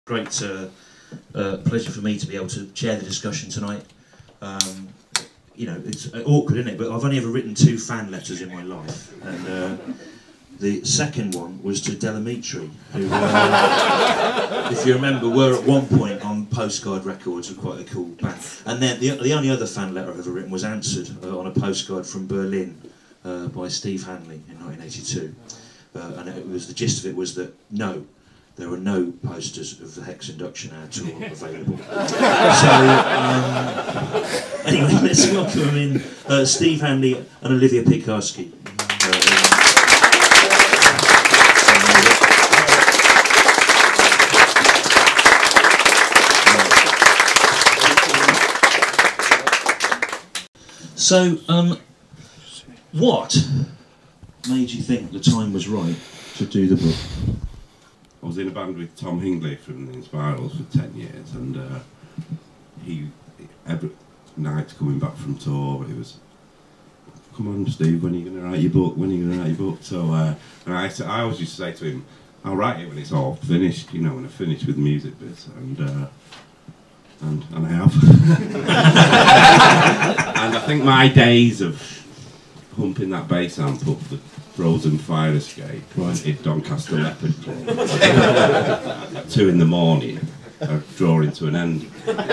Great pleasure for me to be able to chair the discussion tonight. You know, it's awkward, isn't it? But I've only ever written 2 fan letters in my life, and the second one was to Delamitri, who, if you remember, were at one point on Postcard Records, were quite a cool band. And then the only other fan letter I've ever written was answered on a postcard from Berlin by Steve Hanley in 1982, and it was, the gist of it was that no, there were no posters of the Hex Induction Hour tour available. So, anyway, let's welcome in Steve Hanley and Olivia Piekarski. So, what made you think the time was right to do the book? I was in a band with Tom Hingley from the Inspirals for 10 years, and he, every night coming back from tour, he was, "Come on, Steve, when are you going to write your book? When are you going to write your book?" So, and I always used to say to him, "I'll write it when it's all finished, you know, when I finish with the music bits," and I have. And I think my days of humping that bass amp up the frozen fire escape at Doncaster Leopard Club at 2 in the morning are drawing to an end.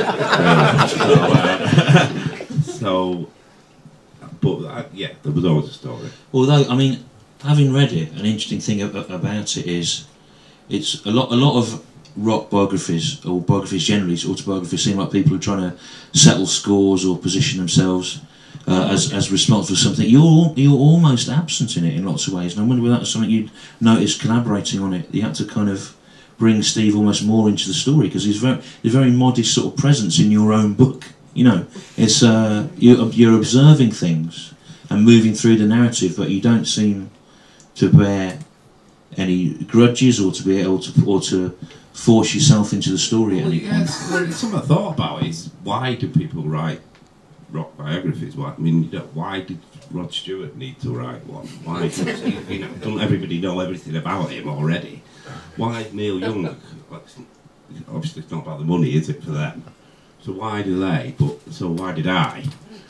Yeah, there was always a story. Although, I mean, having read it, an interesting thing about it is it's a lot of rock biographies, or biographies generally, autobiographies, seem like people are trying to settle scores or position themselves as responsible for something. You're almost absent in it in lots of ways, and I wonder whether that's something you'd noticed collaborating on it. You had to kind of bring Steve almost more into the story, because he's a very modest sort of presence in your own book. You know, it's you're observing things and moving through the narrative, but you don't seem to bear any grudges or to be able to force yourself into the story at any point. Something I thought about is, why do people write rock biographies? Why did Rod Stewart need to write one? Why don't everybody know everything about him already? Why Neil Young? Obviously it's not about the money, is it, for them? So why do they? So why did I?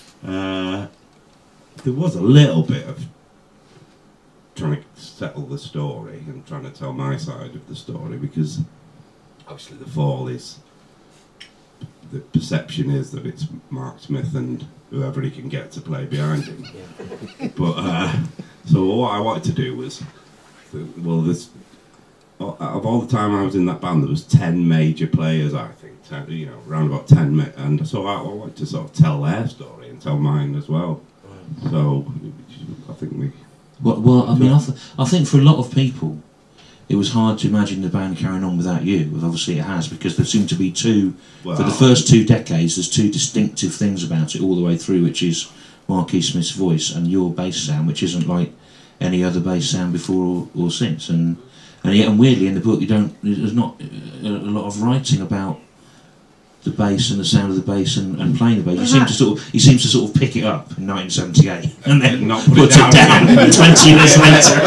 There was a little bit of trying to settle the story and trying to tell my side of the story, because obviously the Fall is, the perception is that it's Mark Smith and whoever he can get to play behind him. But so what I wanted to do was, well, this, of all the time I was in that band, there was 10 major players, I think, 10, you know, around about 10, and so I wanted to sort of tell their story and tell mine as well. So I think we. Well, I mean, I think for a lot of people, it was hard to imagine the band carrying on without you. But obviously it has, because there seem to be for the first 2 decades, there's 2 distinctive things about it all the way through, which is Marquis Smith's voice and your bass sound, which isn't like any other bass sound before or since. And yet, and weirdly, in the book, there's not a lot of writing about the bass and the sound of the bass and playing the bass. He seems to sort of pick it up in 1978 and then not put it down 20 years later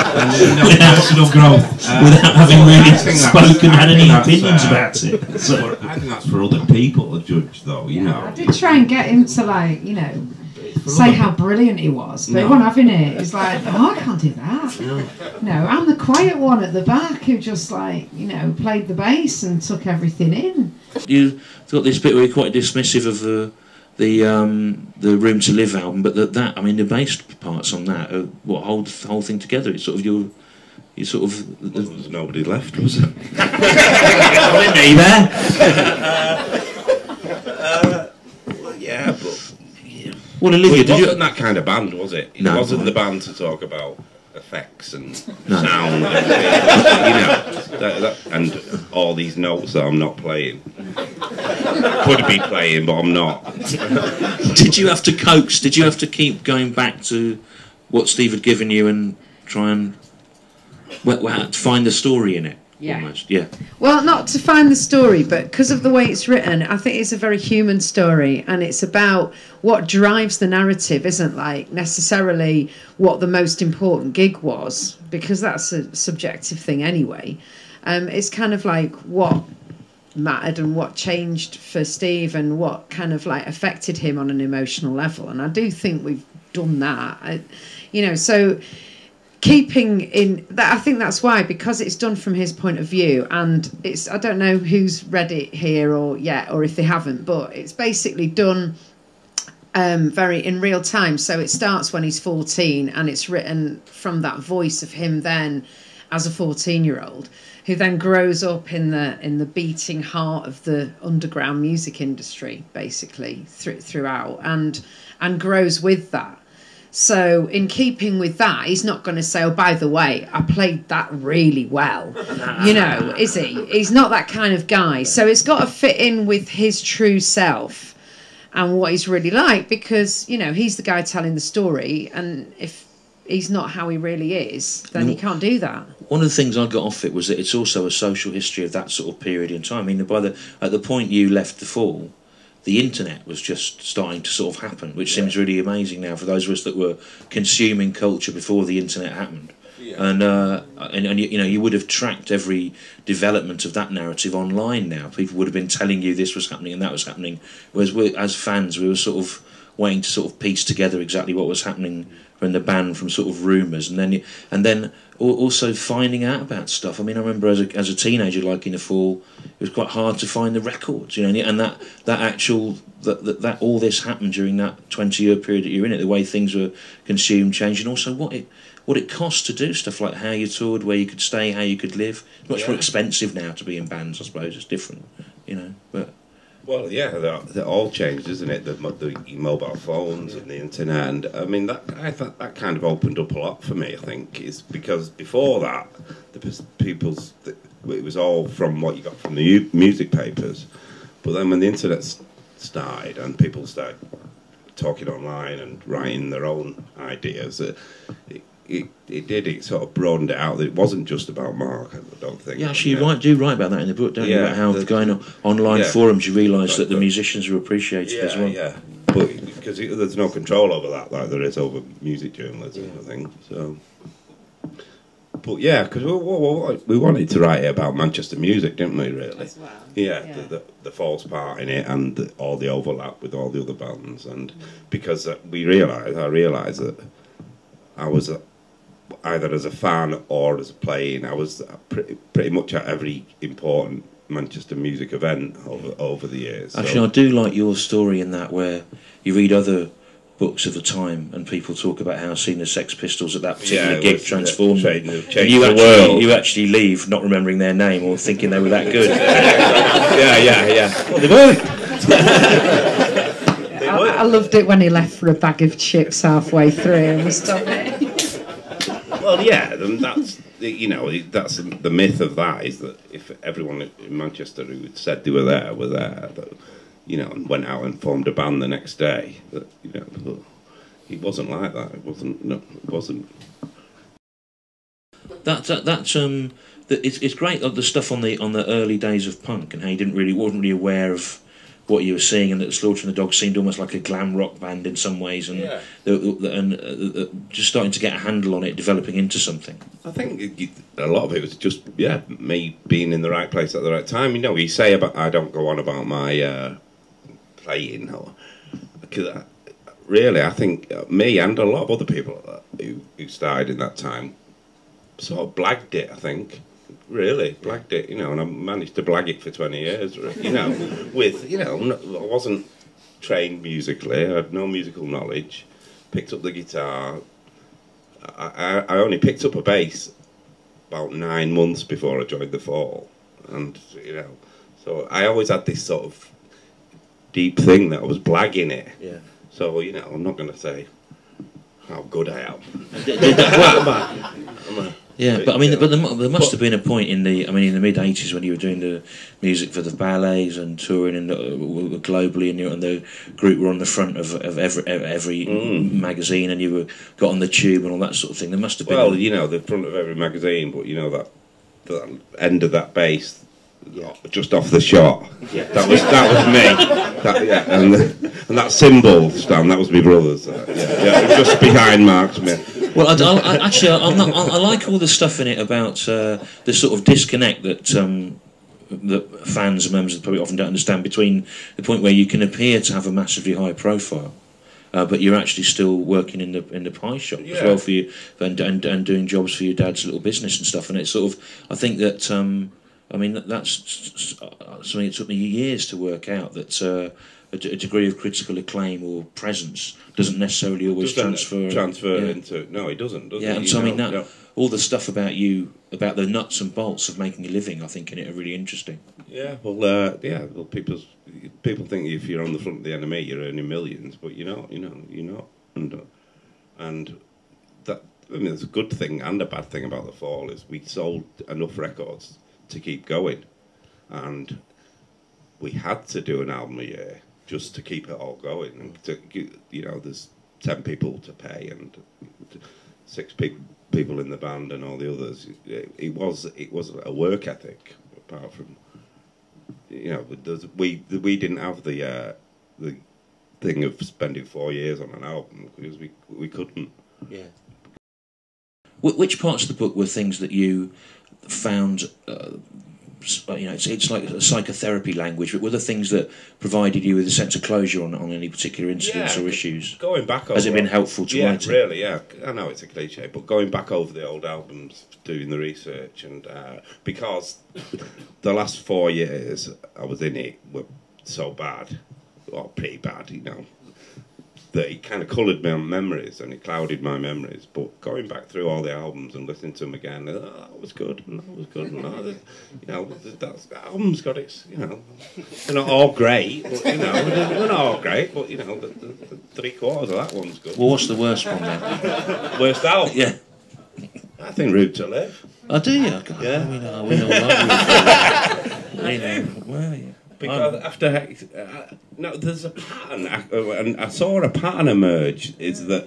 without having really spoken, had any opinions about it. So. I think that's for other people to judge, though. You know, I did try and get him to, like, you know, say how brilliant he was, but he wasn't having it. He's like, "Oh, I can't do that." No, I'm the quiet one at the back who just, like, you know, played the bass and took everything in. You've got this bit where you're quite dismissive of the Room to Live album, but that I mean, the bass parts on that are what hold the whole thing together. It's sort of you sort of. Well, there's nobody left, was there? Wasn't me there? Well, yeah, but. Well, Olivia, it wasn't that kind of band, was it? It wasn't the band to talk about effects and sound, and, you know, and all these notes that I'm not playing. Could be playing, but I'm not. Did you have to coax? Did you have to keep going back to what Steve had given you and try and find the story in it? Yeah. Almost, yeah. Well, not to find the story, but because of the way it's written, I think it's a very human story, and it's about what drives the narrative, isn't like necessarily what the most important gig was, because that's a subjective thing anyway. It's kind of like what mattered and what changed for Steve and what kind of like affected him on an emotional level. And I do think we've done that, so keeping in that, I think that's why, because it's done from his point of view, and it's, I don't know who's read it here or if they haven't, but it's basically done very in real time. So it starts when he's 14 and it's written from that voice of him then as a 14-year-old who then grows up in the beating heart of the underground music industry, basically throughout, and grows with that. So in keeping with that, he's not going to say, oh, by the way, I played that really well, is he? He's not that kind of guy. So it's got to fit in with his true self and what he's really like, because he's the guy telling the story, and if he's not how he really is, then he can't do that. One of the things I got off it was that it's also a social history of that sort of period in time. I mean, at the point you left the Fall, the internet was just starting to sort of happen, which seems really amazing now for those of us that were consuming culture before the internet happened. Yeah. And you would have tracked every development of that narrative online now. People would have been telling you this was happening and that was happening, whereas as fans we were sort of waiting to sort of piece together exactly what was happening in the band from sort of rumours, and then also finding out about stuff. I mean, I remember as a teenager, like in the Fall, it was quite hard to find the records, and that all this happened during that 20-year period that you're in it, the way things were consumed, changed, and also what it cost to do stuff, like how you toured, where you could stay, how you could live. It's much more expensive now to be in bands, I suppose. It's different, but. Well, yeah, they're all changed, isn't it? The mobile phones and the internet, and I mean I thought that kind of opened up a lot for me. I think is because before that, it was all from what you got from the music papers, but then when the internet started and people started talking online and writing their own ideas, it sort of broadened it out. That it wasn't just about Mark, I don't think. Yeah, actually, you write about that in the book, don't you? About how going on online forums, you realise that the musicians are appreciated as well. Yeah, but because there's no control over that, like there is over music journalism, I think. So, but yeah, because we wanted to write it about Manchester music, didn't we? Really? As well. Yeah. The false part in it and all the overlap with all the other bands, and because I realised that I was either as a fan or as a playing, I was pretty much at every important Manchester music event over the years. Actually, I do like your story in that, where you read other books of the time and people talk about how seeing the Sex Pistols at that particular gig transformed them. You actually leave not remembering their name or thinking they were that good. Yeah. Well, they were. I loved it when he left for a bag of chips halfway through and we stopped it. Well, yeah, that's the myth of that, is that if everyone in Manchester who said they were there, that, and went out and formed a band the next day, that it wasn't like that. It wasn't. It's great, the stuff on the early days of punk and how you wasn't really aware of what you were seeing, and that Slaughter and the Dogs seemed almost like a glam rock band in some ways, and just starting to get a handle on it, developing into something. I think a lot of it was just me being in the right place at the right time. You say about, I don't go on about my playing, because really I think me and a lot of other people who started in that time sort of blagged it. I think. Really blagged it, and I managed to blag it for 20 years, I wasn't trained musically, I had no musical knowledge, picked up the guitar, I only picked up a bass about 9 months before I joined the Fall, and, so I always had this sort of deep thing that I was blagging it, so, I'm not going to say how good I am. But I mean, there must have been a point in the mid '80s when you were doing the music for the ballets and touring and globally, and the group were on the front of every magazine, and you got on the tube and all that sort of thing. There must have been. Well, the front of every magazine, but that end of that bass, just off the shot. Yeah. That was me. And that cymbal stand, that was my brother's. Just behind Mark Smith. Well, I like all the stuff in it about the sort of disconnect that that fans and members of the public often don't understand, between the point where you can appear to have a massively high profile, but you're actually still working in the pie shop as well for you, and doing jobs for your dad's little business and stuff. And it's sort of, I think that that's something that took me years to work out, that a degree of critical acclaim or presence doesn't necessarily always transfer into. No, it doesn't. Does yeah, it? And so all the stuff about you, about the nuts and bolts of making a living, I think in it are really interesting. Yeah, well, people think if you're on the front of the enemy, you're earning millions, but you're not. You're not. And that, I mean, there's a good thing and a bad thing about The Fall is we sold enough records to keep going, and we had to do an album a year just to keep it all going. And there's 10 people to pay and 6 people in the band and all the others. It was a work ethic. Apart from, we didn't have the thing of spending 4 years on an album because we couldn't. Yeah. Which parts of the book were things that you found? It's like a psychotherapy language, but were the things that provided you with a sense of closure on any particular incidents or issues? Going back over, has it been helpful to write it? Yeah, really, yeah. I know it's a cliche, but going back over the old albums, doing the research, and because the last 4 years I was in it were so bad, or pretty bad, that it kind of coloured my memories and it clouded my memories. But going back through all the albums and listening to them again, that was good, and that was good, and that album's got its, they're not all great, but they're not all great, but the 3/4 of that one's good. Well, what's the worst one then? Worst album? Yeah. I think Route to Live. Oh, do you? God, yeah. We know well, yeah. Because there's a pattern, and I saw a pattern emerge. Is that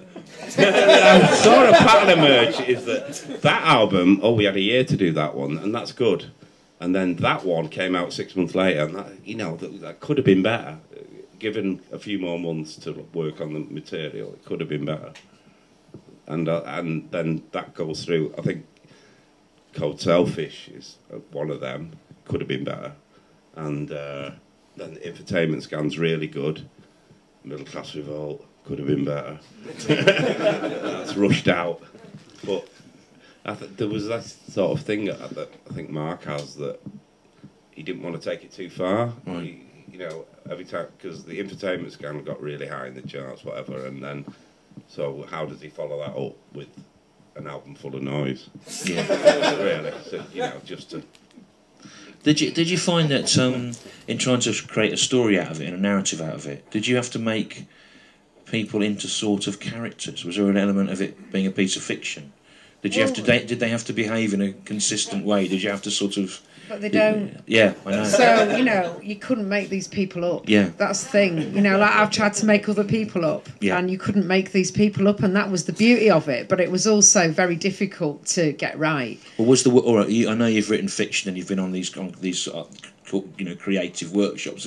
that album? Oh, we had a year to do that one, and that's good. And then that one came out 6 months later, and that could have been better. Given a few more months to work on the material, it could have been better. And then that goes through. I think Cold Selfish is one of them. Could have been better. And then the Infotainment Scan's really good. Middle Class Revolt could have been better. That's rushed out. But there was that sort of thing that I think Mark has, that he didn't want to take it too far. Right. Every time, because the Infotainment Scan got really high in the charts, whatever, and then, so how does he follow that up with an album full of noise? Yeah. Really. So, just to... Did you find that in trying to create a story out of it and a narrative out of it, did you have to make people into sort of characters? Was there an element of it being a piece of fiction? Did they have to behave in a consistent way? Did you have to sort of? But they don't. Yeah, I know. So you couldn't make these people up. Yeah, that's the thing. Like I've tried to make other people up, and you couldn't make these people up, and that was the beauty of it. But it was also very difficult to get right. Well, I know you've written fiction and you've been on these creative workshops.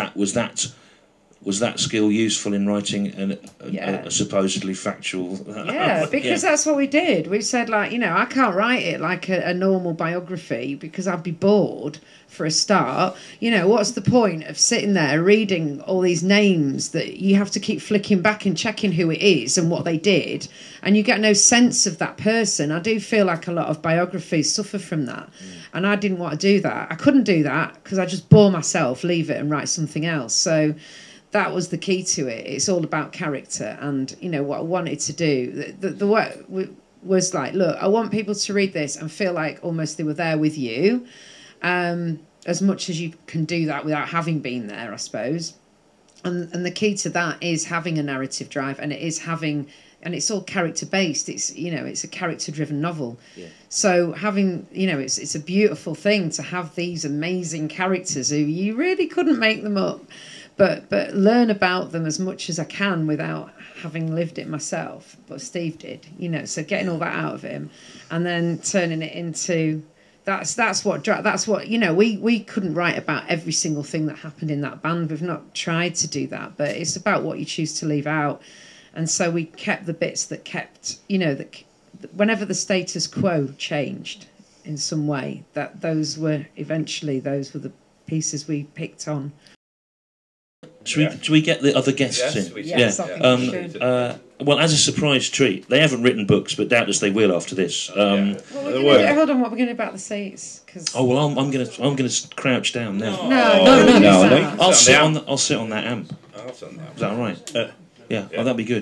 Was that skill useful in writing a supposedly factual? Yeah, because that's what we did. We said, I can't write it like a normal biography because I'd be bored for a start. What's the point of sitting there reading all these names that you have to keep flicking back and checking who it is and what they did, and you get no sense of that person. I do feel like a lot of biographies suffer from that. And I didn't want to do that. I couldn't do that because I just bore myself, leave it and write something else. So that was the key to it. It's all about character, and what I wanted to do. The work was like, look, I want people to read this and feel like almost they were there with you, as much as you can do that without having been there, I suppose. And the key to that is having a narrative drive, and it's all character based. It's it's a character driven novel. Yeah. So having it's a beautiful thing to have these amazing characters who you really couldn't make them up. But learn about them as much as I can without having lived it myself. But Steve did, so getting all that out of him, and then turning it into that's what we couldn't write about every single thing that happened in that band. We've not tried to do that, but it's about what you choose to leave out, and so we kept the bits that kept that whenever the status quo changed, in some way, that those were the pieces we picked on. Should we get the other guests in? Yes, I think we should. Well, as a surprise treat, they haven't written books, but doubtless they will after this. Hold on, what we're going to do about the seats? Oh well, I'm going to crouch down now. No. I'll sit on that amp. Is that all right? Yeah. Oh, that'd be good.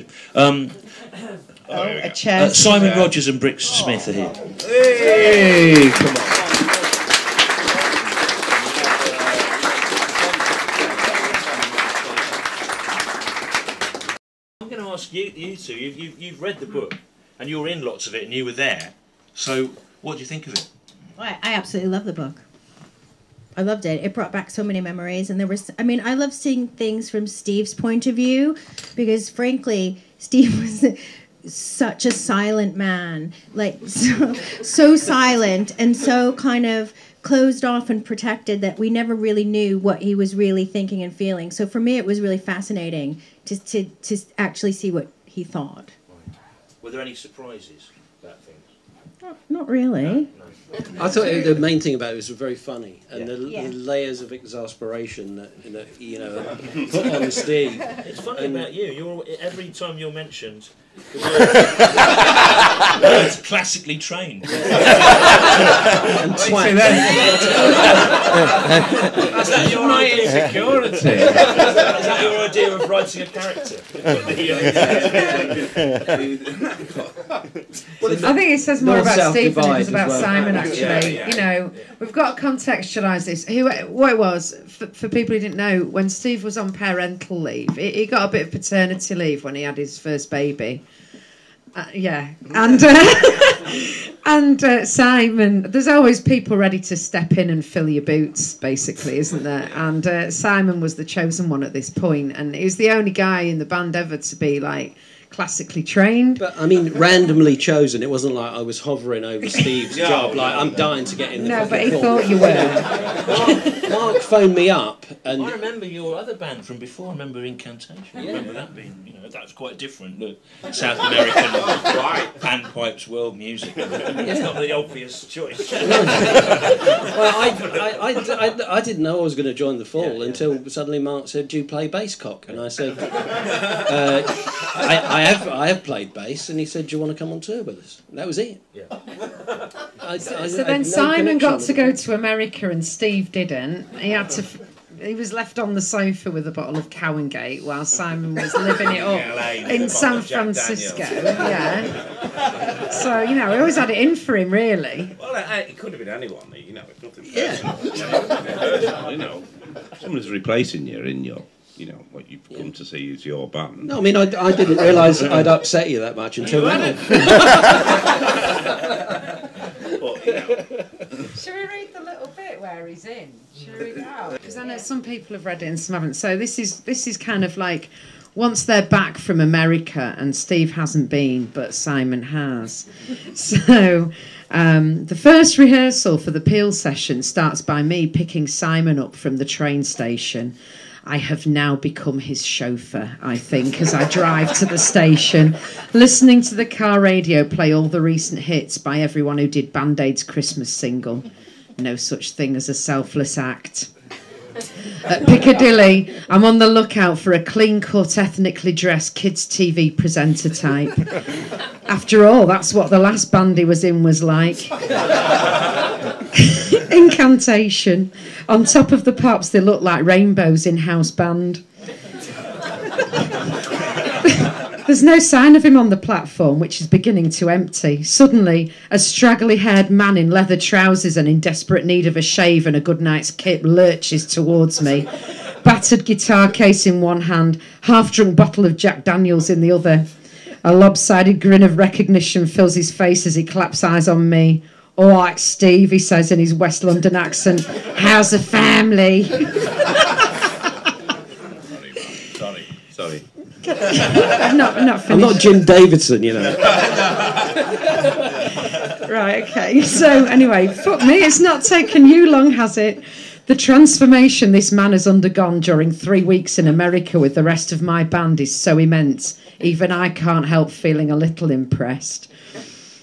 A chair. Simon Rogers and Brix Smith are here. Hey, come on. I'm going to ask you two. You've read the book, and you're in lots of it, and you were there. So, what do you think of it? I absolutely love the book. I loved it. It brought back so many memories, and I love seeing things from Steve's point of view, because frankly, Steve was such a silent man, like so silent and so kind of closed off and protected that we never really knew what he was really thinking and feeling. So for me, it was really fascinating to actually see what he thought. Were there any surprises about things? Not really. No. I thought the main thing about it was very funny, and the layers of exasperation that put on Steve. It's funny about you. Every time you're mentioned, the word's classically trained. And twat. Is that your insecurity? Is that your idea of writing a character? I think it says more about Steve than it does about Simon, actually. Yeah. We've got to contextualise this. What it was, for people who didn't know, when Steve was on parental leave, he got a bit of paternity leave when he had his first baby. And Simon, there's always people ready to step in and fill your boots, basically, isn't there? And Simon was the chosen one at this point, and he was the only guy in the band ever to be like classically trained. But I mean, randomly chosen. It wasn't like I was hovering over Steve's job. Like I'm dying to get in the. No, but he thought you were. Mark phoned me up, and I remember your other band from before. I remember Incantation. I remember that being, that was quite different. The South American panpipes, world music. It's not the obvious choice. Well, I didn't know I was going to join the Fall until suddenly Mark said, "Do you play bass, cock?" And I said, I have played bass, and he said, "Do you want to come on tour with us?" And that was it. Yeah. So then Simon got to go to America, and Steve didn't. He was left on the sofa with a bottle of Cowangate while Simon was living it up in San Francisco. Yeah. So we always had it in for him, really. Well, it could have been anyone. It's nothing personal. Someone is replacing you in your. What you've come to see is your band. No, I mean, I didn't realise I'd upset you that much until now. Should we read the little bit where he's in? Should we read it out? Because I know some people have read it and some haven't. So this is kind of like once they're back from America, and Steve hasn't been, but Simon has. So the first rehearsal for the Peel session starts by me picking Simon up from the train station. I have now become his chauffeur, I think, as I drive to the station, listening to the car radio play all the recent hits by everyone who did Band Aid's Christmas single. No such thing as a selfless act. At Piccadilly, I'm on the lookout for a clean-cut, ethnically dressed kids' TV presenter type. After all, that's what the last band he was in was like. Incantation. On top of the pops, they look like rainbows in house band. There's no sign of him on the platform, which is beginning to empty. Suddenly, a straggly-haired man in leather trousers and in desperate need of a shave and a good night's kip lurches towards me. Battered guitar case in one hand, half-drunk bottle of Jack Daniels in the other. A lopsided grin of recognition fills his face as he claps eyes on me. "All right, Steve," he says in his West London accent. "How's the family?" Sorry. I'm not finished. I'm not Jim Davidson, Right, okay. So anyway, fuck me, it's not taken you long, has it? The transformation this man has undergone during 3 weeks in America with the rest of my band is so immense, even I can't help feeling a little impressed.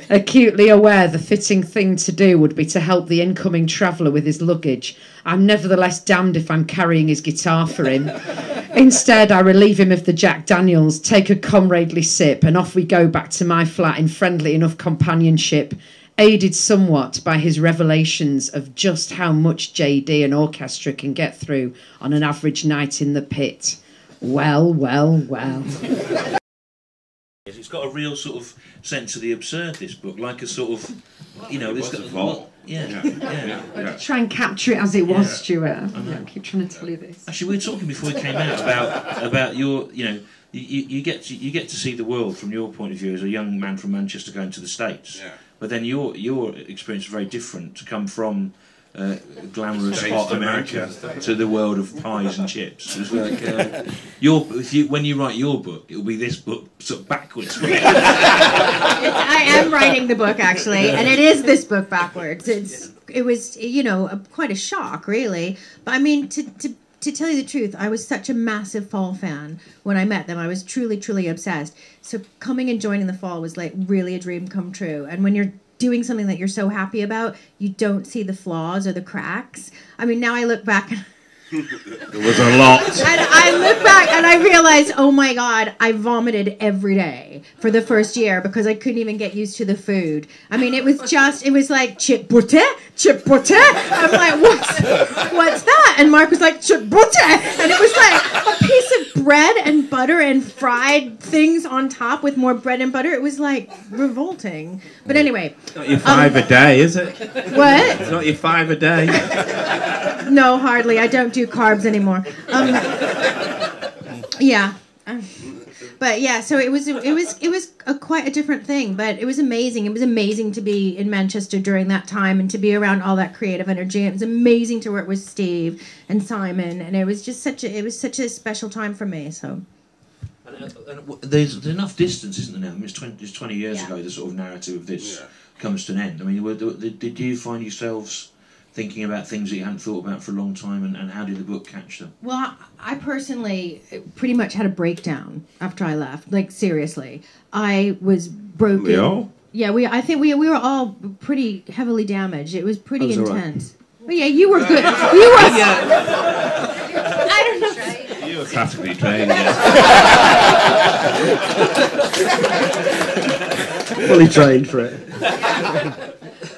Acutely aware the fitting thing to do would be to help the incoming traveller with his luggage, I'm nevertheless damned if I'm carrying his guitar for him. Instead, I relieve him of the Jack Daniels, take a comradely sip, and off we go back to my flat in friendly enough companionship, aided somewhat by his revelations of just how much JD an orchestra can get through on an average night in the pit. Well, well, well. It's got a real sort of sense of the absurd, this book, like a sort of, you know, it's got a lot. Yeah. Try and capture it as it was, Stuart. I keep trying to tell you this. Actually, we were talking before we came out about your, you know, you get to see the world from your point of view as a young man from Manchester going to the States. Yeah. But then your experience is very different, to come from glamorous hot America to the world of pies and chips. It's like when you write your book, it'll be this book sort of backwards. I am writing the book actually, and it is this book backwards. It was quite a shock, really. But I mean, to tell you the truth, I was such a massive Fall fan when I met them. I was truly, truly obsessed. So coming and joining the Fall was like really a dream come true. And when you're doing something that you're so happy about, you don't see the flaws or the cracks. I mean, now I look back and there was a lot. And I look back and I realize, oh my God, I vomited every day for the first year because I couldn't even get used to the food. I mean, it was like chip butter. I'm like, what's that? And Mark was like, chip butter. And it was like a piece of bread and butter and fried things on top with more bread and butter. It was like revolting. But anyway. It's not your 5 a day, is it? What? It's not your 5 a day. No, hardly. I don't do carbs anymore. Yeah. But yeah, so it was quite a different thing, but it was amazing. It was amazing to be in Manchester during that time and to be around all that creative energy. It was amazing to work with Steve and Simon, and it was just such a special time for me. So. There's enough distance, isn't there now? I mean, it's 20 years ago the sort of narrative of this comes to an end. I mean, did you find yourselves thinking about things that you hadn't thought about for a long time, and how did the book catch them? Well, I personally pretty much had a breakdown after I left. Like, seriously. I was broken. We all? Yeah, I think we were all pretty heavily damaged. It was pretty intense. Right. But yeah, you were good. You were... I don't know. You were classically trained, Fully trained for it.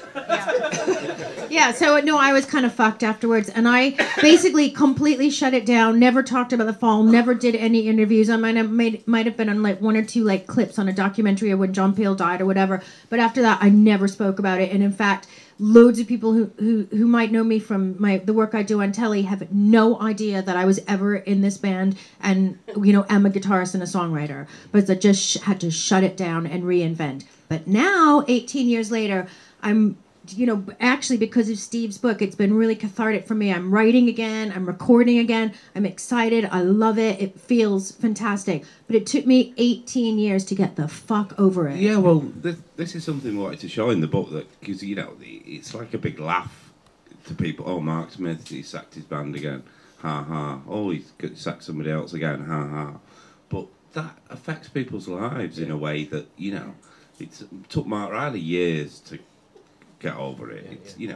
Yeah, so no, I was kind of fucked afterwards, and I basically completely shut it down. Never talked about the Fall. Never did any interviews. I might have been on like 1 or 2 like clips on a documentary of when John Peel died or whatever. But after that, I never spoke about it. And in fact, loads of people who might know me from the work I do on telly have no idea that I was ever in this band and am a guitarist and a songwriter. But I just had to shut it down and reinvent. But now, 18 years later, I'm. Actually, because of Steve's book, it's been really cathartic for me. I'm writing again. I'm recording again. I'm excited. I love it. It feels fantastic. But it took me 18 years to get the fuck over it. Yeah, well, this is something we wanted to show in the book, that because, it's like a big laugh to people. Oh, Mark Smith, he sacked his band again. Ha, ha. Oh, he's sacked somebody else again. Ha, ha. But that affects people's lives in a way that, it took Mark Riley years to get over it.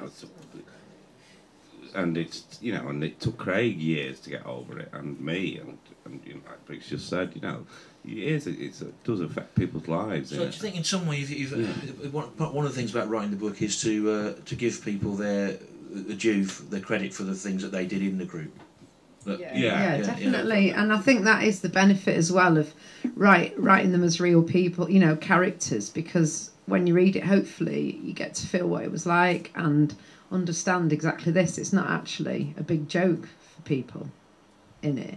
And it took Craig years to get over it, and me, and like Brix just said, it does affect people's lives. So do you think in some way one of the things about writing the book is to give people their due, their credit for the things that they did in the group? Yeah, definitely. Yeah. And I think that is the benefit as well of writing them as real people, characters, because when you read it, hopefully you get to feel what it was like and understand exactly this. It's not actually a big joke for people in it.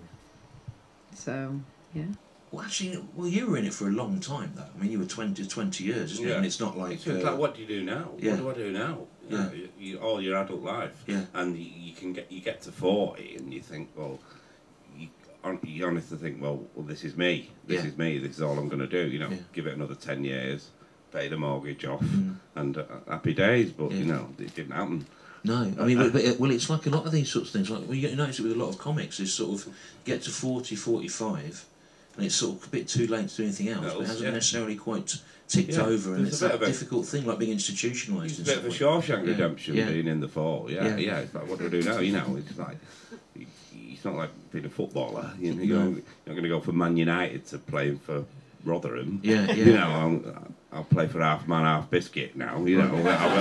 So, yeah. Well, actually, you were in it for a long time, though. I mean, you were 20 years, isn't it? And it's not like... It's like, what do you do now? Yeah. What do I do now? You all your adult life. Yeah. And you get to 40 and you think, well... You honestly think, well, this is me. This is me. This is all I'm going to do. Give it another 10 years, pay the mortgage off, and happy days. But it didn't happen. No, I mean, well, it's like a lot of these sorts of things. Like you notice it with a lot of comics. Is sort of get to 40, 45, and it's sort of a bit too late to do anything else. But it hasn't necessarily quite ticked Yeah, over, and there's it's a a difficult thing, like being institutionalised. It's a bit of a Shawshank Redemption being in the fall. Yeah. It's like, what do I do now? You know, it's like it's not like being a footballer. You know, you're not going to go from Man United to playing for Rotherham. Yeah. You know, I'll play for half man, half biscuit now. You know,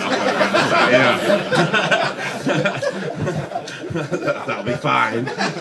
that'll be fine.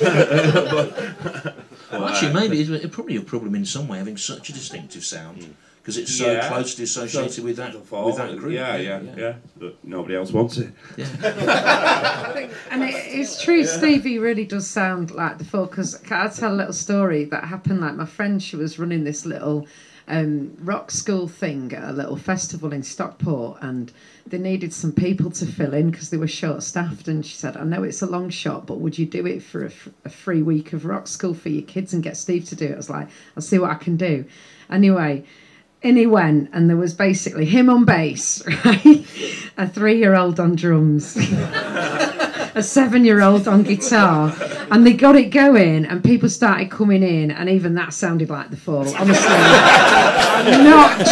Well, actually, maybe it's probably a problem in some way having such a distinctive sound. Because it's so closely associated with that group. Yeah. But nobody else wants it. Yeah. And it's true, Stevie really does sound like the Fall. Because I'll tell a little story that happened. Like my friend, she was running this little rock school thing at a little festival in Stockport, and they needed some people to fill in because they were short-staffed. And she said, "I know it's a long shot, but would you do it for a free week of rock school for your kids and get Steve to do it?" I was like, "I'll see what I can do." Anyway. In he went, and there was basically him on bass, right? A 3-year-old on drums, a 7-year-old on guitar, and they got it going, and people started coming in, and even that sounded like the Fall. Honestly, I'm not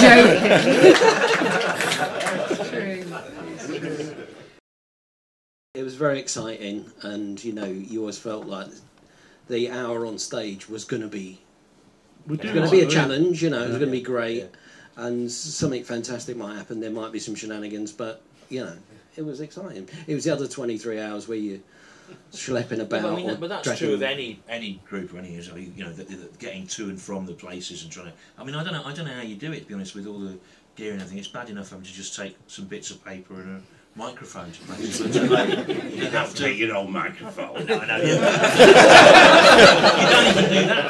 joking. It was very exciting, and you always felt like the hour on stage was going to be. It's going to be a challenge, it was going to be great, and something fantastic might happen. There might be some shenanigans, but it was exciting. It was the other 23 hours where you're schlepping about. Well, but that's true of any group or any getting to and from the places and trying to. I mean, I don't know how you do it, to be honest, with all the gear and everything. It's bad enough having to just take some bits of paper and a microphone to places. You have to take your own microphone. No, you don't even do that.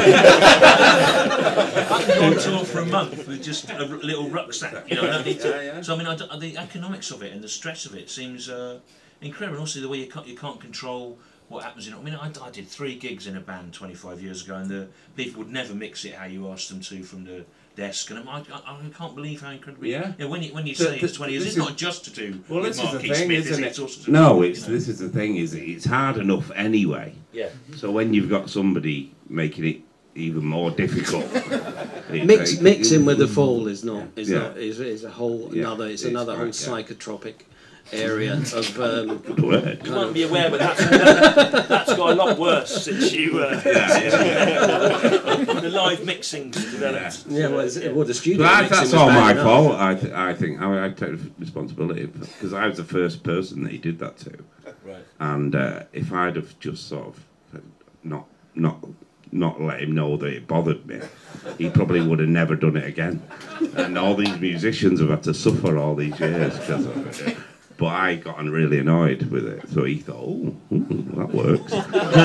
I can go on tour for a month with just a little rucksack. I don't need to. So I mean, the economics of it and the stress of it seems incredible. And also the way you can't control what happens in it. I mean, I did 3 gigs in a band 25 years ago, and the people would never mix it how you asked them to from the desk, and I can't believe how incredibly. Yeah. When you say it's 20 years, it's not just to do with Marquis thing, Smith, isn't it? It's also to this is the thing. Is it's hard enough anyway. Yeah. So when you've got somebody making it even more difficult, mixing with the Fall is a whole another. It's another whole psychotropic area of. Good word. You might be aware, but that's got a lot worse since you. The live mixing developed. Yeah, well, the studio. But that's all my fault. I think I take responsibility because I was the first person that he did that to. Right. And if I'd have just sort of not let him know that it bothered me, he probably would have never done it again. And all these musicians have had to suffer all these years because of it. But I got really annoyed with it, so he thought, "Oh, that works.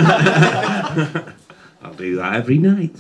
I'll do that every night."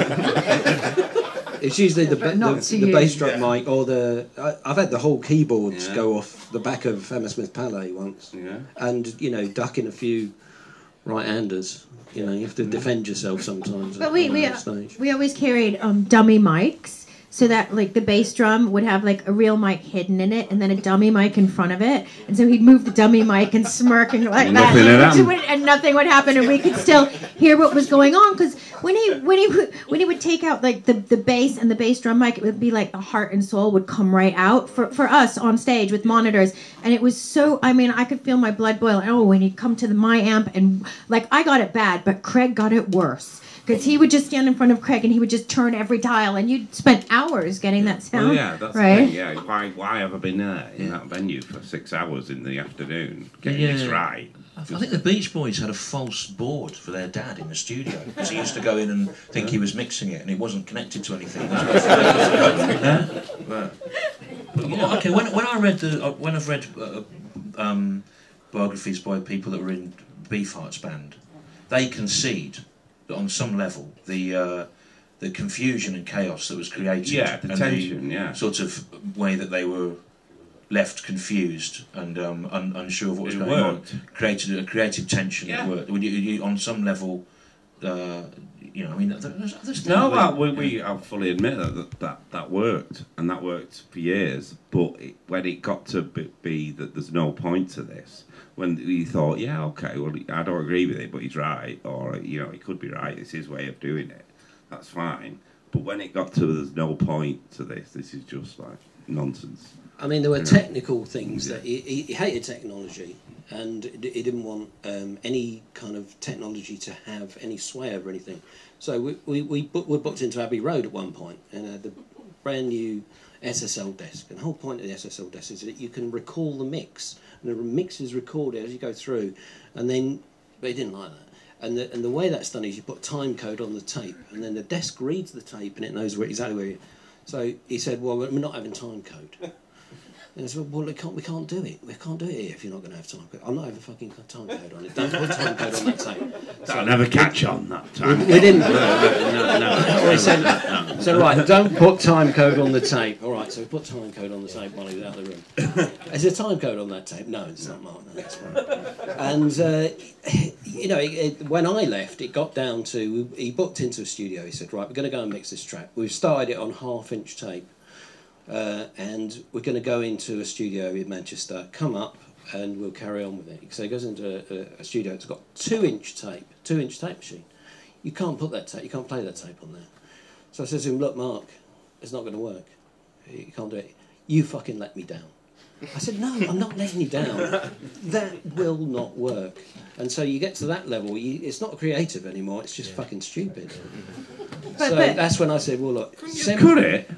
It's usually the bass drum mic or I've had the whole keyboards go off the back of Hammersmith Palais once, and ducking a few right-handers. You have to defend yourself sometimes. But we always carried dummy mics. So that the bass drum would have a real mic hidden in it, and then a dummy mic in front of it, and so he'd move the dummy mic and smirk and like that, and nothing would happen, and we could still hear what was going on. Because when he would take out the bass and the bass drum mic, it would be like the heart and soul would come right out for us on stage with monitors, and it was so. I mean, I could feel my blood boil. Oh, when he'd come to my amp, and I got it bad, but Craig got it worse. Because he would just stand in front of Craig and he would just turn every dial, and you'd spend hours getting that sound. Well, that's right? The thing, yeah. Why have I been there in that venue for 6 hours in the afternoon getting this right? I think the Beach Boys had a false board for their dad in the studio, because he used to go in and think he was mixing it and it wasn't connected to anything. Okay, when I've read biographies by people that were in Beefheart's band, they concede that on some level the confusion and chaos that was created, the tension, the sort of way that they were left confused and unsure of what was going on, created a creative tension that worked. On some level, I mean, I'll fully admit that worked, and that worked for years. But when it got to be that there's no point to this, when he thought, I don't agree with it, but he's right, or he could be right. It's his way of doing it. that's fine. But when it got to there's no point to this is just like nonsense. I mean, there were technical things that he hated technology, and he didn't want any kind of technology to have any sway over anything. So we were booked into Abbey Road at one point, and had the brand new SSL desk. And the whole point of the SSL desk is that you can recall the mix, and the mix is recorded as you go through. And then, but he didn't like that. And the way that's done is you put a time code on the tape, and then the desk reads the tape, and it knows exactly where you. So he said, "Well, we're not having time code." And I said, "Well, we can't do it. We can't do it here if you're not going to have time code. I'm not having fucking time code on it. Don't put time code on that tape." That'll never catch on that time. We didn't. No. We said, so right, don't put time code on the tape. All right, so we put time code on the tape while he was out of the room. Is there time code on that tape? No, it's not, Mark. No, that's right. And you know, when I left, it got down to he booked into a studio. He said, "Right, we're going to go and mix this track. We've started it on 1/2-inch tape." And we're going to go into a studio in Manchester, come up, and we'll carry on with it. So he goes into a studio that's got 2-inch tape machine. You can't put that tape, you can't play that tape on there. So I said to him, "Look, Mark, it's not going to work. You can't do it. You fucking let me down." I said, "No, I'm not letting you down. That will not work." And so you get to that level, it's not creative anymore, it's just fucking stupid. So that's when I said, "Well, look, Could it?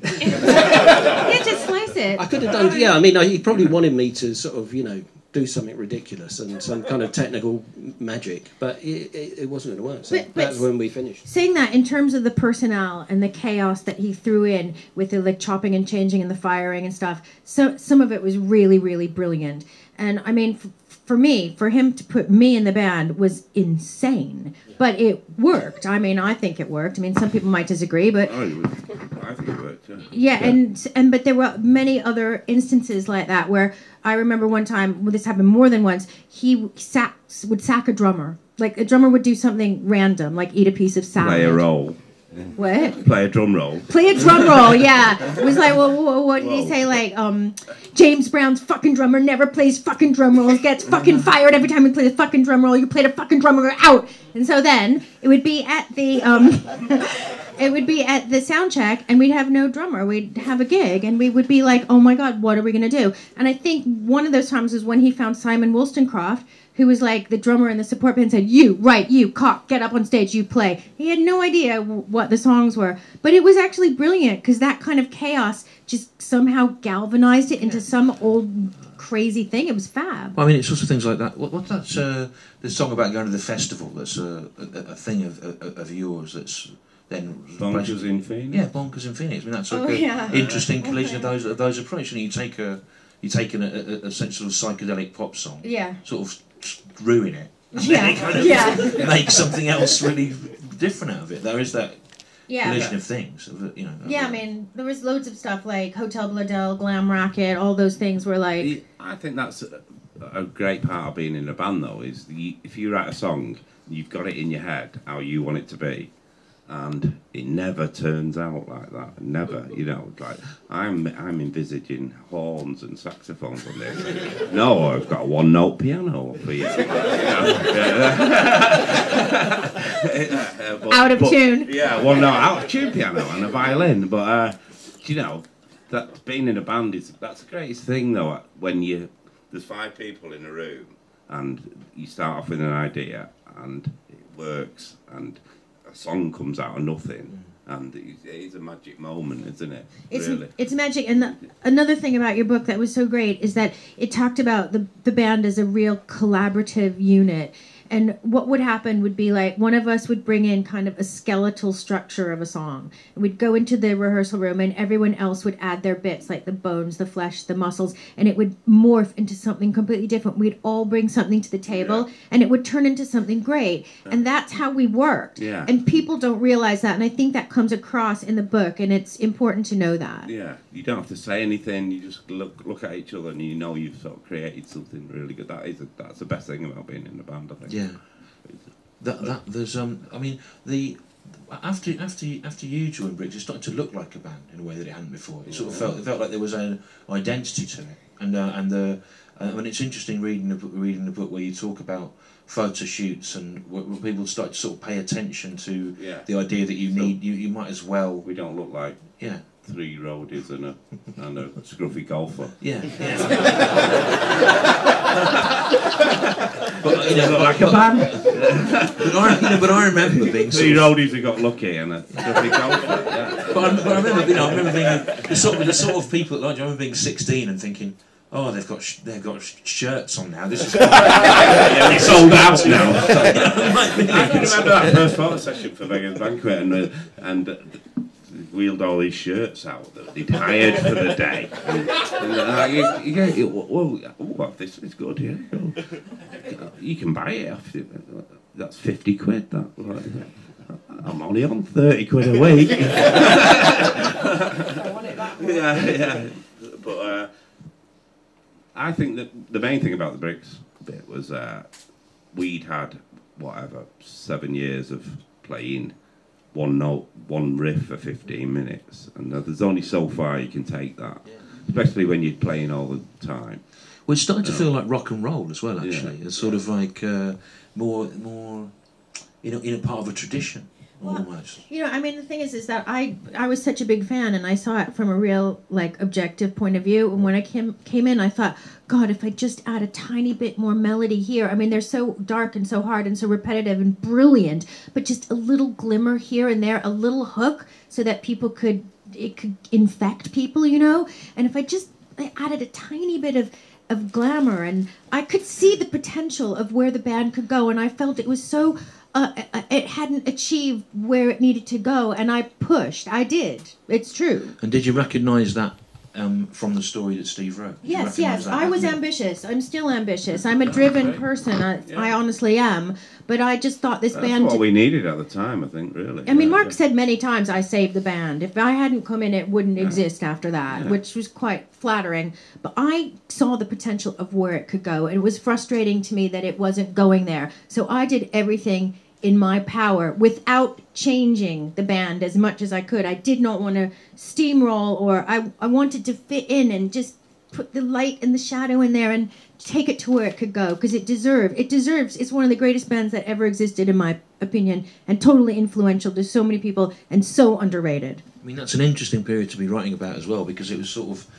Yeah, just slice it. I could have done, yeah, I mean, he probably wanted me to sort of, you know, do something ridiculous and some kind of technical magic, but it wasn't going to work. So that's when we finished. Saying that in terms of the personnel and the chaos that he threw in with the like chopping and changing and the firing and stuff, so some of it was really, really brilliant. And I mean, for him to put me in the band was insane. But it worked. I mean, I think it worked. I mean, some people might disagree, but I think it worked. Yeah. And but there were many other instances like that where I remember one time, well, this happened more than once. He would sack a drummer. Like a drummer would do something random, like eat a piece of salad. Play a role. What? Play a drum roll. Play a drum roll, yeah. It was like, well, what did he say? Like, James Brown's fucking drummer never plays fucking drum rolls, gets fucking fired every time he plays a fucking drum roll. You played a fucking drum roll, out. And so then it would be at the sound check, and we'd have no drummer. We'd have a gig, and we would be like, "Oh my God, what are we gonna do?" And I think one of those times was when he found Simon Wollstonecraft, who was like the drummer in the support band, said, you, cock, get up on stage, you play. He had no idea what the songs were. But it was actually brilliant, because that kind of chaos just somehow galvanized it into some old crazy thing. It was fab. Well, I mean, it's also things like that. What's that? The song about going to the festival. That's a thing of yours. That's then Bonkers in Phoenix. Yeah, Bonkers in Phoenix. I mean, that's like an interesting collision of those approaches. And you take a sort of psychedelic pop song, sort of ruin it, and then kind of make something else really different out of it. There is that collision of things, you know. Yeah, I mean, there was loads of stuff like Hotel Bladel, Glam Racket, all those things were like... I think that's a great part of being in a band, though, is if you write a song, you've got it in your head how you want it to be, and it never turns out like that. Never, you know. Like I'm envisaging horns and saxophones on this. No, I've got a one-note piano for you. Out of tune. Yeah, well, no, out of tune piano and a violin. But you know, that being in a band that's the greatest thing, though. When there's 5 people in a room and you start off with an idea and it works and a song comes out of nothing, and it is a magic moment, isn't it? It's magic. And another thing about your book that was so great is that it talked about the band as a real collaborative unit. And what would happen would be like one of us would bring in kind of a skeletal structure of a song. And we'd go into the rehearsal room and everyone else would add their bits, like the bones, the flesh, the muscles, and it would morph into something completely different. We'd all bring something to the table and it would turn into something great. And that's how we worked. Yeah. And people don't realize that. And I think that comes across in the book, and it's important to know that. Yeah, you don't have to say anything. You just look at each other and you know you've sort of created something really good. That's the best thing about being in a band, I think. Yeah. There's I mean after you joined Brix, it started to look like a band in a way that it hadn't before. It sort of felt like there was an identity to it. and it's interesting reading the book where you talk about photo shoots and where people start to sort of pay attention to the idea that you might as well. We don't look like 3 roadies and a scruffy golfer. Yeah. But you know, like a band. but I remember being 3 roadies who got lucky and a scruffy golfer. Yeah. But I remember being the sort of people that, like, I remember being 16 and thinking, oh, they've got shirts on now. This is it's sold out now. I can remember that first photo session for Vegas Banquet, and wheeled all these shirts out that they'd hired for the day. This is good. Yeah, you can buy it. That's 50 quid. I'm only on 30 quid a week. I want it that way. Yeah. But I think that the main thing about the Brix bit was we'd had 7 years of playing one note, one riff for 15 minutes, and there's only so far you can take that, especially when you're playing all the time. Well, it's starting to feel like rock and roll as well, actually. It's sort of like more in a part of a tradition. Almost. I mean, the thing is that I was such a big fan, and I saw it from a real, like, objective point of view. And when I came in, I thought, God, if I just add a tiny bit more melody here. I mean, they're so dark and so hard and so repetitive and brilliant, but just a little glimmer here and there, a little hook, so that it could infect people, And if I added a tiny bit of glamour, and I could see the potential of where the band could go, and I felt it was so. It hadn't achieved where it needed to go, and I pushed. I did. It's true. And did you recognise that from the story that Steve wrote? Yes. I was ambitious. I'm still ambitious. I'm a driven person. I honestly am. But I just thought this band... That's what we needed at the time, I think, really. I mean, Mark said many times, I saved the band. If I hadn't come in, it wouldn't exist after that, which was quite flattering. But I saw the potential of where it could go. And it was frustrating to me that it wasn't going there. So I did everything in my power without changing the band as much as I could. I did not want to steamroll, or I wanted to fit in and just put the light and the shadow in there and take it to where it could go, because it deserves. It's one of the greatest bands that ever existed, in my opinion, and totally influential to so many people and so underrated. I mean, that's an interesting period to be writing about as well, because it was sort of,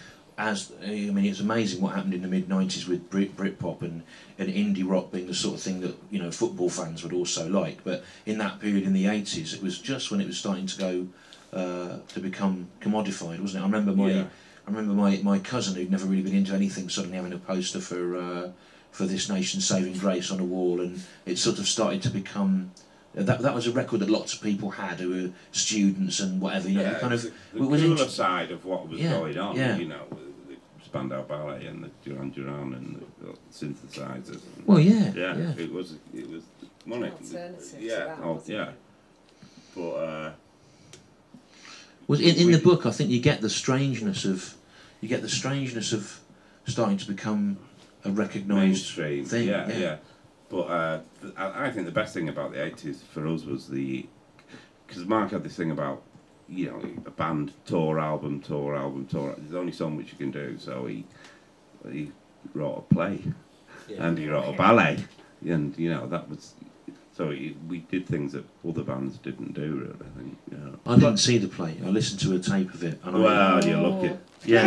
it's amazing what happened in the mid-90s with Britpop and indie rock being the sort of thing that, football fans would also like. But in that period in the 80s, it was just when it was starting to go to become commodified, wasn't it? I remember my cousin, who'd never really been into anything, suddenly having a poster for This Nation's Saving Grace on a wall, and it sort of started to become... That was a record that lots of people had who were students and whatever. Kind of the cooler side of what was going on. With the Spandau Ballet and the Duran Duran and the synthesizers. It was money. But was in the book, I think you get the strangeness of starting to become a recognised thing. Yeah. But I think the best thing about the 80s for us was because Mark had this thing about, a band tour album. There's only so much you can do, so he wrote a play, and he wrote a ballet, and that was. So we did things that other bands didn't do, really, I think. I didn't see the play. I listened to a tape of it. And you're lucky. Yeah.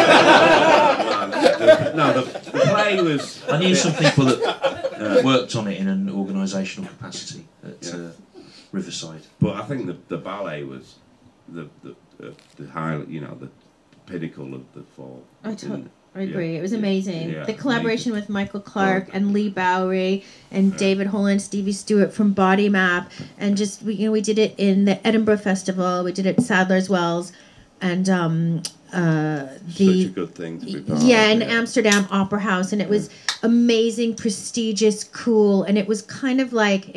The play was... I knew some people that worked on it in an organisational capacity at Riverside. But I think the ballet was the highlight, the pinnacle of the fall. I agree. It was amazing. The collaboration with Michael Clark and Lee Bowery and David Holland, Stevie Stewart from Body Map, and just we did it in the Edinburgh Festival. We did it at Sadler's Wells, and such a good thing to be part of. And Amsterdam Opera House, and it was amazing, prestigious, cool, and it was kind of like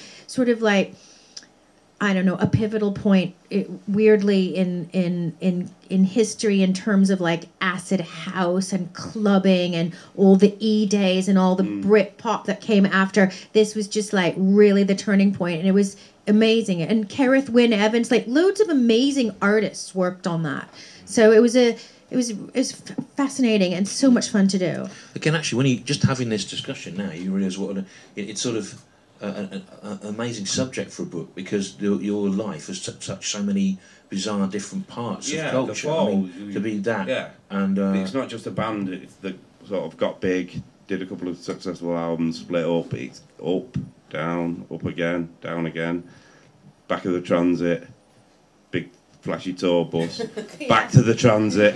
I don't know, a pivotal point, weirdly in history, in terms of like acid house and clubbing and all the E-days and all the Brit pop that came after. This was just like really the turning point, and it was amazing. And Kerith Wynne Evans, like loads of amazing artists worked on that. So it was It was fascinating and so much fun to do. Again, actually, when you just having this discussion now, you realise it's sort of an amazing subject for a book, because your life has touched so many bizarre different parts of culture. The Fall, I mean, to be that, and it's not just a band that sort of got big, did a couple of successful albums, split up. It's up, down, up again, down again, back of the Transit, big flashy tour bus, back to the Transit.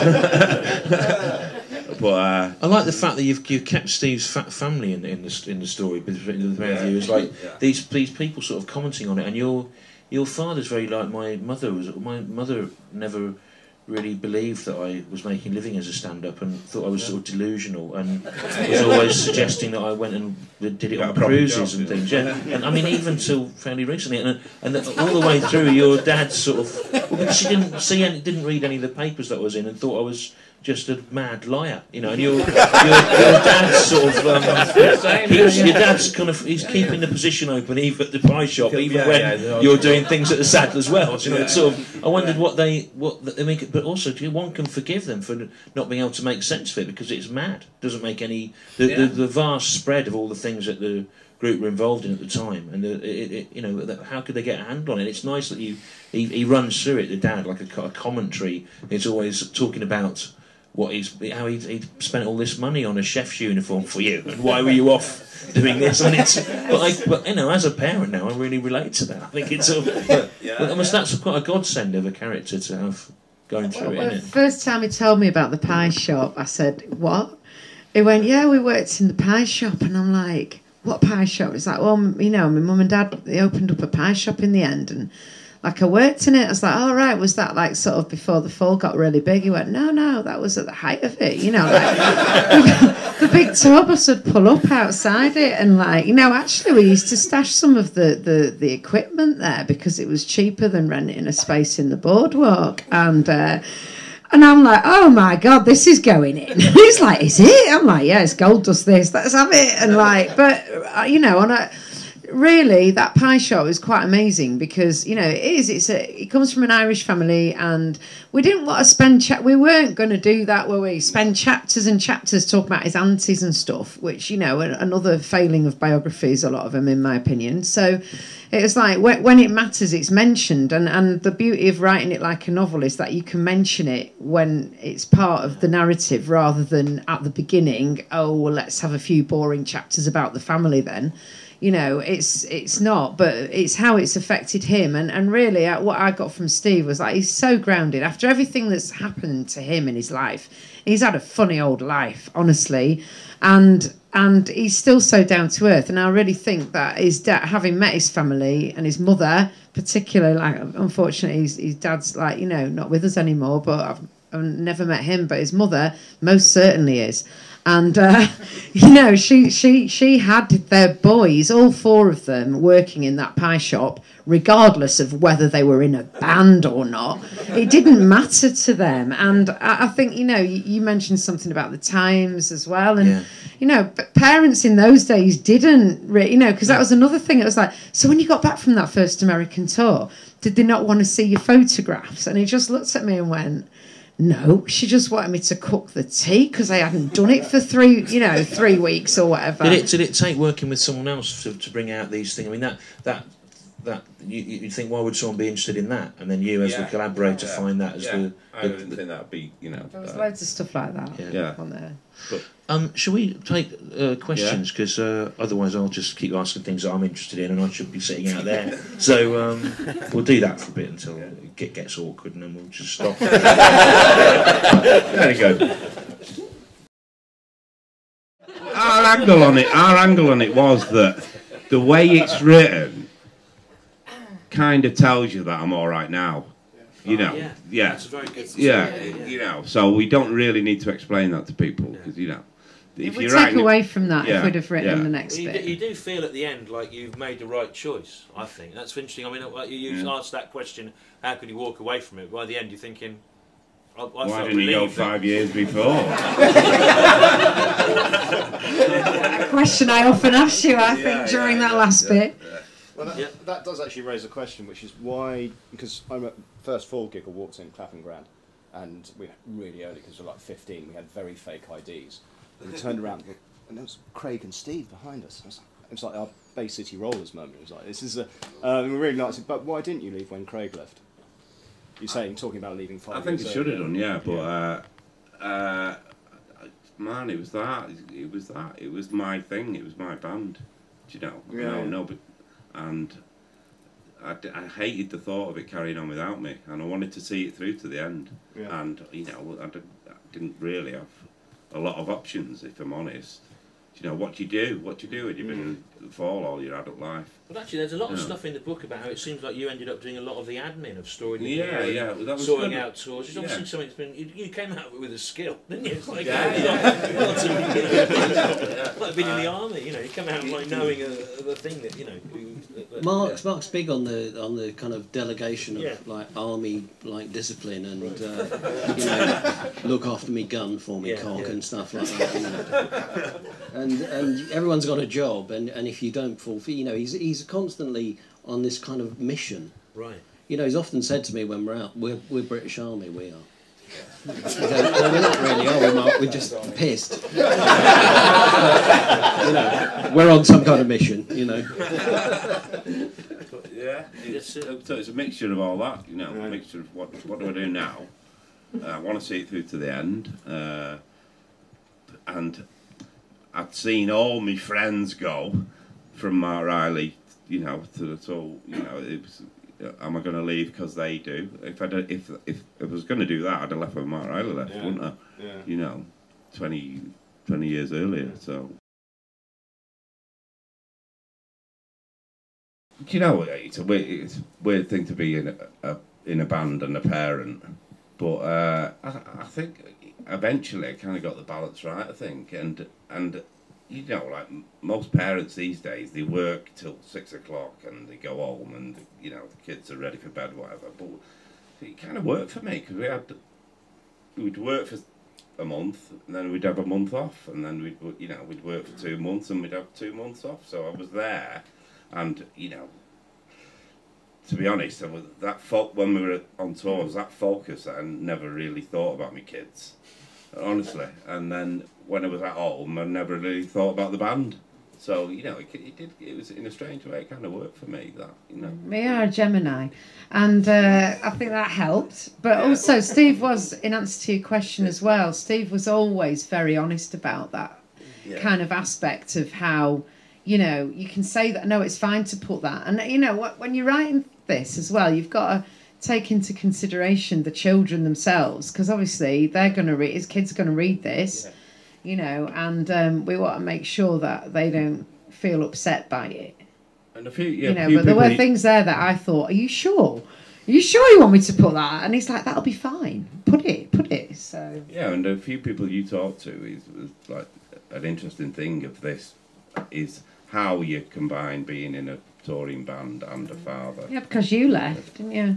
But I like the fact that you've kept Steve's family in the story. It's like these people sort of commenting on it, and your father's very like my mother was. My mother never really believed that I was making a living as a stand-up, and thought I was sort of delusional, and was always suggesting that I went and did it on cruises and things. Yeah, and I mean even till fairly recently, and all the way through, your dad sort of, because she didn't read any of the papers that I was in, and thought I was just a mad liar, you know. And your dad's sort of your dad's kind of, he's keeping the position open even at the pie shop, even when you're doing things at the saddle as well. So, you know, it's sort of, I wondered what they make, but also one can forgive them for not being able to make sense of it, because it's mad. Doesn't make any the vast spread of all the things that the group were involved in at the time, and you know, how could they get a handle on it? It's nice that he runs through it, the dad, like a commentary. He's always talking about how he spent all this money on a chef's uniform for you, and why were you off doing this? And but you know, as a parent now, I really relate to that. I think it's sort of, but that's quite a godsend of a character to have going through it, isn't it? First time he told me about the pie shop, I said, "What?" He went, "Yeah, we worked in the pie shop," and I'm like, "What pie shop?" It's like, "Well, you know, my mum and dad, they opened up a pie shop in the end, and like I worked in it." I was like, "Oh right, was that like sort of before the Fall got really big?" He went, "No, that was at the height of it, you know, like the big tour bus would pull up outside it, and like, you know, actually we used to stash some of the equipment there because it was cheaper than renting a space in the boardwalk." And I'm like, "Oh my God, this is going in." He's like, "Is it?" I'm like, "Yeah, it's gold dust this, let's have it." And like, but you know, really, that pie shop is quite amazing, because you know it comes from an Irish family, and we didn't want to spend we weren't going to do that, where we spend chapters and chapters talking about his aunties and stuff, which, you know, another failing of biographies, a lot of them in my opinion. So it was like, when it matters, it's mentioned, and the beauty of writing it like a novel is that you can mention it when it's part of the narrative, rather than at the beginning, "Oh, well, let's have a few boring chapters about the family then." You know, it's not, but it's how it's affected him. And really, what I got from Steve was like, he's so grounded. After everything that's happened to him in his life, he's had a funny old life, honestly. And he's still so down to earth. And I really think that his dad, having met his family and his mother, particularly, like, unfortunately, his dad's, like, you know, not with us anymore, but I've never met him, but his mother most certainly is. And, you know, she had their boys, all four of them, working in that pie shop, regardless of whether they were in a band or not. It didn't matter to them. And I think, you know, you mentioned something about the times as well. And, you know, parents in those days didn't, you know, because that was another thing. It was like, so when you got back from that first American tour, did they not want to see your photographs? And he just looked at me and went, "No, she just wanted me to cook the tea because I hadn't done it for 3 weeks or whatever." Did it take working with someone else to bring out these things? I mean, that you think, why would someone be interested in that? And then you, as the collaborator, find that as I didn't think that'd be, you know. There was loads of stuff like that on there. But, shall we take questions? Because otherwise I'll just keep asking things that I'm interested in, and I should be sitting out there. So we'll do that for a bit until it gets awkward, and then we'll just stop. There you go. Our angle on it was that the way it's written kind of tells you that I'm all right now. You know, That's very good. You know, so we don't really need to explain that to people, because, you know, if you take away from that, if we'd have written the next bit. You do feel at the end like you've made the right choice, I think. That's interesting. I mean, you asked that question, how could you walk away from it? By the end, you're thinking, why didn't you go 5 years before? A question I often ask you, I think, during that last bit. Well, that does actually raise a question, which is why, because I'm at first Fall gig, I walked in clapping grand, and we really early because we were like 15. We had very fake IDs. And we turned around, and there was Craig and Steve behind us. It was like our Bay City Rollers moment. It was like, this is a... we really liked it, but why didn't you leave when Craig left? You're talking about leaving 5 years I think it should have done, yeah, but... man, it was that. It was my thing. It was my band. Do you know? Yeah. No, but... And I hated the thought of it carrying on without me, and I wanted to see it through to the end. Yeah. And, you know, I didn't really have a lot of options, if I'm honest. You know, what do you do? What do you do when you've been in the fall all your adult life? But actually, there's a lot of stuff in the book about how it seems like you ended up doing a lot of the admin of storing the gear, well, that was sorting out tours. It's obviously something that's been... You came out with a skill, didn't you? It's like... like being in the army, you know, you come out like knowing the thing that, you know... Mark's big on the kind of delegation of like army like discipline and you know, look after me gun for me cock and stuff like that. You know. And everyone's got a job, and if you don't fulfil, you know, he's constantly on this kind of mission. Right. You know, he's often said to me when we're out, we're British Army, we are. Well, we're not really, are we, Mark? We're just pissed. You know, we're on some kind of mission, you know. Yeah, so it's a mixture of all that, you know, a mixture of what do I do now? I want to see it through to the end, and I'd seen all my friends go from Mark Riley, you know, so you know, it was, am I going to leave because they do? If I was going to do that, I'd have left when Mark Riley left, wouldn't I? Yeah. You know, 20 years earlier. So, you know, it's a weird thing to be in a band and a parent, but I think eventually I kind of got the balance right. I think, and you know, like most parents these days, they work till 6 o'clock and they go home, and you know the kids are ready for bed, whatever. But it kind of worked for me because we'd work for a month, and then we'd have a month off, and then we'd work for 2 months, and we'd have 2 months off. So I was there, and you know, to be honest, when we were on tours, that focus, I never really thought about my kids, honestly. And then when I was at home, I never really thought about the band. So, you know, it was in a strange way, it kind of worked for me, that, you know. We are a Gemini, and I think that helped. But also, Steve was, in answer to your question as well, Steve was always very honest about that kind of aspect of how, you know, you can say that, no, it's fine to put that. And, you know, when you're writing this as well, you've got to take into consideration the children themselves, because obviously they're going to read, his kids are going to read this, you know, and we want to make sure that they don't feel upset by it. And a few, you know, but there were things there that I thought, are you sure? Are you sure you want me to put that? And he's like, that'll be fine. Put it. So yeah, and a few people you talk to is like an interesting thing of this is how you combine being in a touring band and a father. Yeah, because you left, didn't you?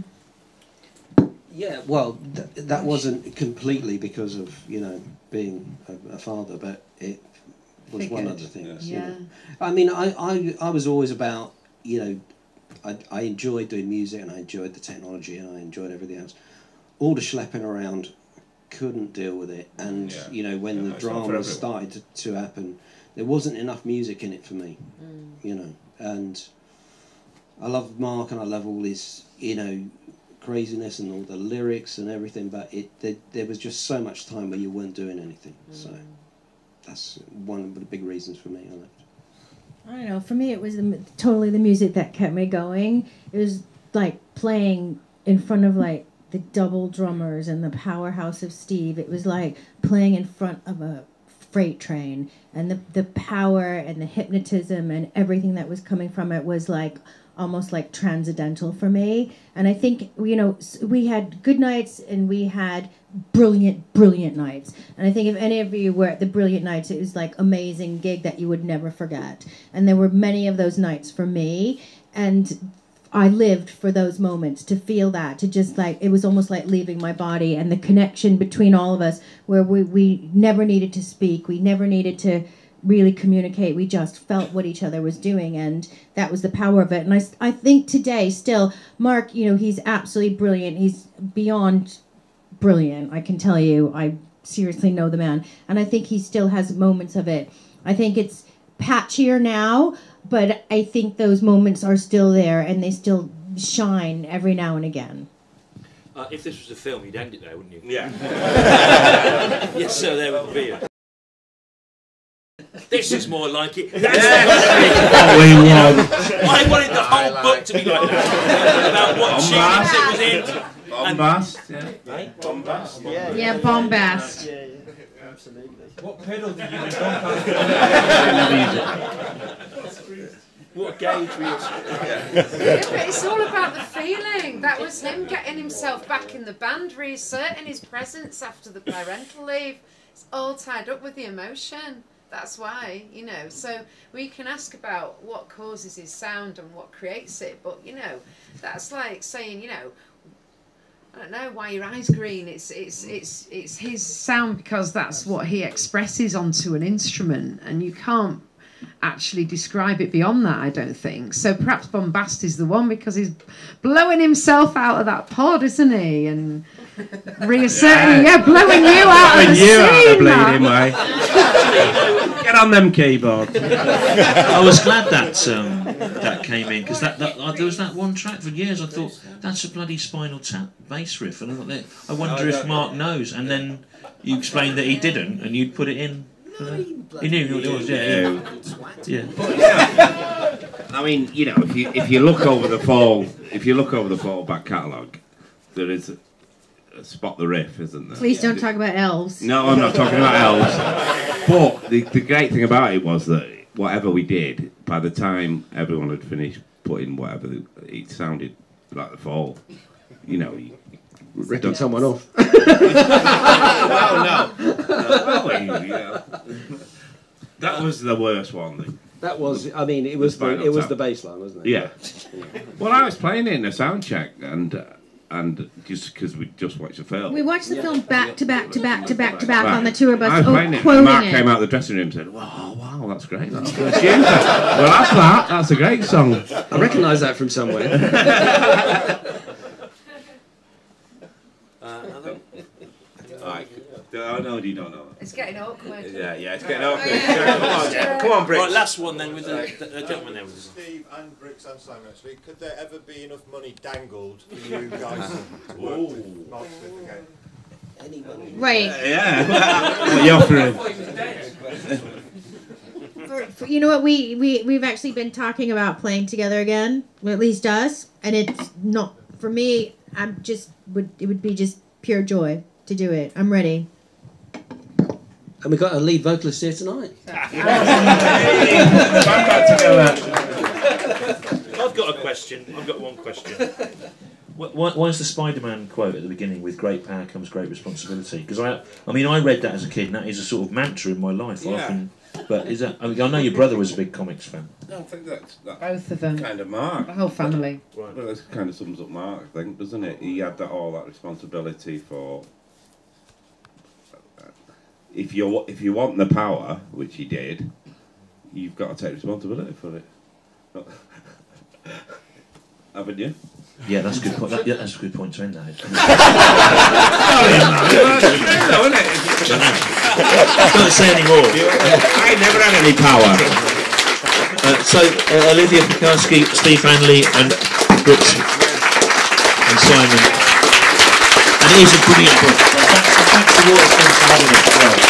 Yeah, well, that wasn't completely because of, you know, being a father, but it was one of the things. Yeah. You know. I mean, I was always about, you know, I enjoyed doing music, and I enjoyed the technology, and I enjoyed everything else. All the schlepping around, couldn't deal with it, and you know, when the drama started to happen, there wasn't enough music in it for me, you know. And I love Mark, and I love all his, you know, craziness and all the lyrics and everything, but there was just so much time where you weren't doing anything. So that's one of the big reasons for me I left. I don't know, for me it was totally the music that kept me going. It was like playing in front of like the double drummers and the powerhouse of Steve. It was like playing in front of a freight train, and the power and the hypnotism and everything that was coming from it was like almost like transcendental for me. And I think, you know, we had good nights and we had brilliant nights. And I think if any of you were at the brilliant nights, it was like amazing gig that you would never forget. And there were many of those nights for me, and I lived for those moments, to feel that, to just like, it was almost like leaving my body, and the connection between all of us where we never needed to speak, we never needed to really communicate, we just felt what each other was doing, and that was the power of it. And I think today still, Mark, you know, he's absolutely brilliant, he's beyond brilliant. I can tell you, I seriously know the man. And I think he still has moments of it. I think it's patchier now, but I think those moments are still there, and they still shine every now and again. If this was a film, you'd end it there, wouldn't you? Yeah. Yes, sir, there would be it. This is more like it. That's I wanted the whole book to be like that. About what cheese it was in. Bombast, yeah. Bombast. Yeah, bombast. Yeah, absolutely. What pedal did you use? What gauge were you? Yeah, but it's all about the feeling. That was him getting himself back in the band, reasserting his presence after the parental leave. It's all tied up with the emotion. That's why, you know. So we can ask about what causes his sound and what creates it, but you know, that's like saying, you know, I don't know why your eyes green. It's his sound because that's what he expresses onto an instrument, and you can't actually describe it beyond that, I don't think. So perhaps Bombast is the one because he's blowing himself out of that pod, isn't he? And reasserting, blowing you out of the scene, bleeding way. Get on them keyboards. I was glad that that came in, because there was that one track for years. I thought that's a bloody Spinal Tap bass riff, and I wonder if Mark knows. And then you explained that he didn't, and you'd put it in. He knew what it was. Yeah. I mean, you know, if you look over the Fall back catalogue, there is a Spot the Riff, isn't there? Please don't talk about elves. No, I'm not talking about elves. But the great thing about it was that whatever we did, by the time everyone had finished putting whatever, it sounded like the Fall. You know, Ripping someone off. well, no. That was the worst one. That was, I mean, it was the bass line, wasn't it? Yeah. Well, I was playing it in a sound check, and just because we just watched the film. We watched the film back to back on the tour bus. I was playing it, and Mark came out of the dressing room and said, wow, that's great. That's good. Well, that's a great song. I recognise that from somewhere. Oh, no, you don't know. It's getting awkward. Yeah, it's getting awkward. Come on, Brix. Right, last one then with the gentleman there. Steve and Brix and Simon, actually, could there ever be enough money dangled for you guys to work with Mark Smith again? Any money? Right. Yeah. What are you offering? You know what? We've actually been talking about playing together again. Well, at least us. And it's not for me. It would be just pure joy to do it. I'm ready. And we've got a lead vocalist here tonight. I've got a question. I've got one question. Why is the Spider-Man quote at the beginning, "With great power comes great responsibility"? Because I read that as a kid, and that is a sort of mantra in my life. Yeah. But is that? I know your brother was a big comics fan. I think that's Both of them. kind of Mark. The whole family. Well, that kind of sums up Mark, I think, doesn't it? He had all that responsibility for. If you want the power, which he did, you've got to take responsibility for it. Haven't you? Yeah, that's a good point. That's a good point to end that. Don't say any more. I never had any power. So Olivia Piekarski, Steve Hanley, and Brix and Simon. And it is a brilliant book. Thanks to Waterstone for having it as well.